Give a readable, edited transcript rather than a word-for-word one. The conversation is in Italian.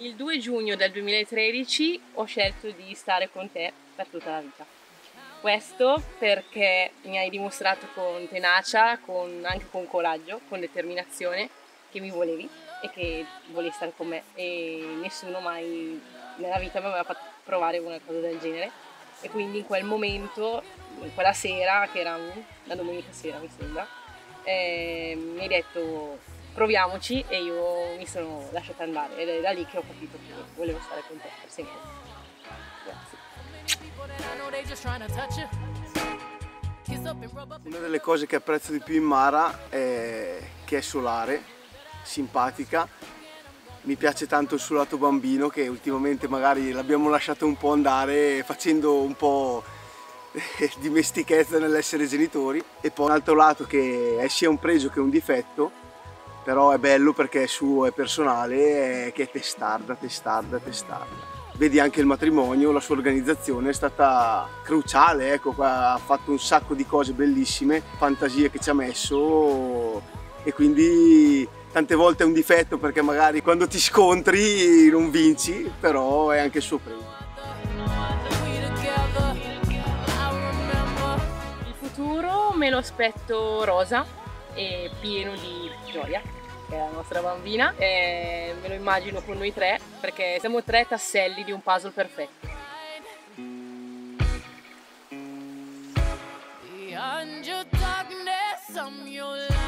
Il 2 giugno del 2013 ho scelto di stare con te per tutta la vita. Questo perché mi hai dimostrato con tenacia, anche con coraggio, con determinazione, che mi volevi e che volevi stare con me, e nessuno mai nella vita mi aveva fatto provare una cosa del genere. E quindi in quel momento, in quella sera, che era una domenica sera mi sembra, mi hai detto proviamoci, e io mi sono lasciata andare ed è da lì che ho capito che volevo stare con te per sempre. Grazie. Una delle cose che apprezzo di più in Mara è che è solare, simpatica. Mi piace tanto il suo lato bambino, che ultimamente magari l'abbiamo lasciato un po' andare facendo un po' dimestichezza nell'essere genitori. E poi un altro lato che è sia un pregio che un difetto, però è bello perché è suo, è personale, è che è testarda. Vedi anche il matrimonio, la sua organizzazione è stata cruciale, ecco, ha fatto un sacco di cose bellissime, fantasie che ci ha messo, e quindi tante volte è un difetto perché magari quando ti scontri non vinci, però è anche il suo premio. Il futuro me lo aspetto rosa e pieno di gioia, che è la nostra bambina, e me lo immagino con noi tre, perché siamo tre tasselli di un puzzle perfetto. Beyond your darkness, I'm your light.